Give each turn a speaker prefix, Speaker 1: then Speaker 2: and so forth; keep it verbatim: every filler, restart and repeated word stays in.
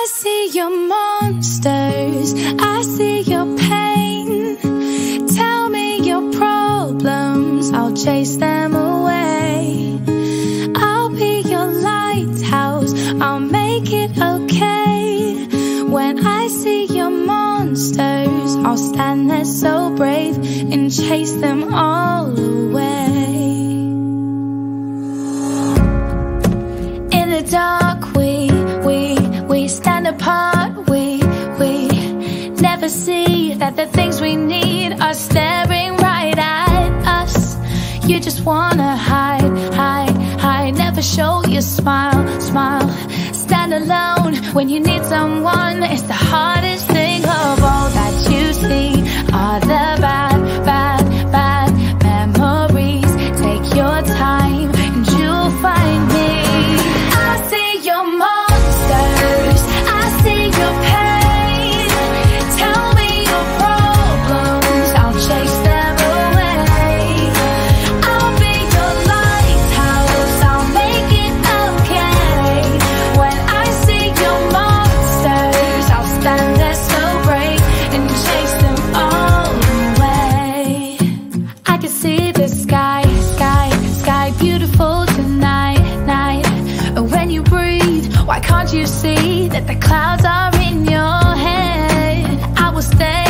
Speaker 1: see your monsters, I see your pain. Tell me your problems, I'll chase them away. I'll be your lighthouse, I'll make it okay. When I see your monsters, I'll stand there so brave and chase them all away. In the dark we, we, we stand apart. We, we never see that the things we need are staring right at us. You just wanna hide, hide, hide. Never show your smile, smile. Stand alone when you need someone. It's the hardest thing of all that you see are the bad, bad, bad memories. Take your time and you'll find me. I see your monsters, I see your pain. Tell me your problems, I'll chase them away. I'll be your lighthouse, I'll make it okay. When I see your monsters, I'll stand there so brave and chase them all away. I can see the sky, sky, sky beautiful tonight, night. When you breathe, why can't you see that the clouds are in your head? I will stay